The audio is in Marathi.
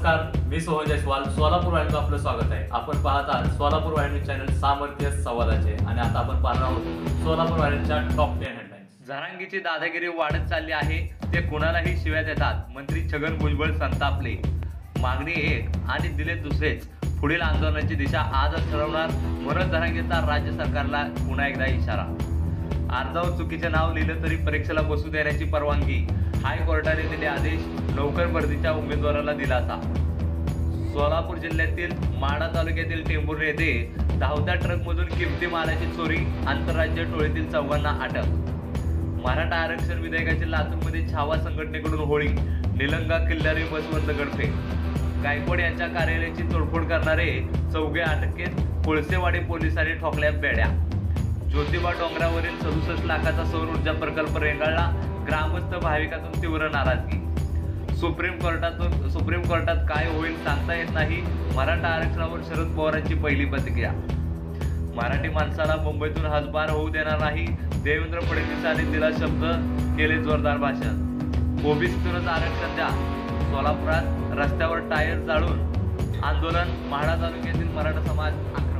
नमस्कार, मी सोहन जयस्वाल. सोलापूर वाहिनीत आपलं स्वागत आहे. आपण पाहत आहात सोलापूर वाहिनी चॅनल सामर्थ्य संवादाचे आणि आता आपण पाहणार आहोत सोलापूर वाहिनीच्या टॉप 10 हेडलाईन्स. जरांगीची दादागिरी वाढत चालली आहे. ते कुणालाही शिव्या देतात. मंत्री छगन भुजबळ संतापले. मागणी एक आणि दिले दुसरेच. पुढील आंदोलनाची दिशा आजच ठरवणार. मनोज जरांगेचा राज्य सरकारला पुन्हा एकदा इशारा. अर्जावर चुकीचे नाव लिहिलं तरी परीक्षेला बसू देण्याची परवानगी. हायकोर्टाने दिले आदेश. लवकर भरतीच्या उमेदवाराला दिलासा. सोलापूर जिल्ह्यातील माढा तालुक्यातील टेंभुर्णी येथे धावत्या ट्रकमधून किमती मालाची चोरी. आंतरराज्य टोळीतील चौघांना अटक. मराठा आरक्षण विधेयकाची लातूरमध्ये छावा संघटनेकडून होळी. निलंगा किल्लारी बसवर दगडफेक. गायकवाड यांच्या कार्यालयाची तोडफोड करणारे चौघे अटकेत. कोळसेवाडी पोलिसांनी ठोकल्या बेड्या. ज्योतिबा डोंगरावरील 67 लाखाचा सौर ऊर्जा प्रकल्प रेंगाळला. ग्रामस्थ भाविकातून तीव्र नाराजगी. सुप्रीम कोर्टात काय होईल सांगता येत नाही. मराठा आरक्षणावर शरद पवारांची पहिली प्रतिक्रिया. मराठी माणसाला मुंबईतून हजबार होऊ देणार नाही. देवेंद्र फडणवीसांनी दिला शब्द. केले जोरदार भाषण. ओबीसीतूनच आरक्षण द्या. सोलापुरात रस्त्यावर टायर जाळून आंदोलन. माढा तालुक्यातील मराठा समाज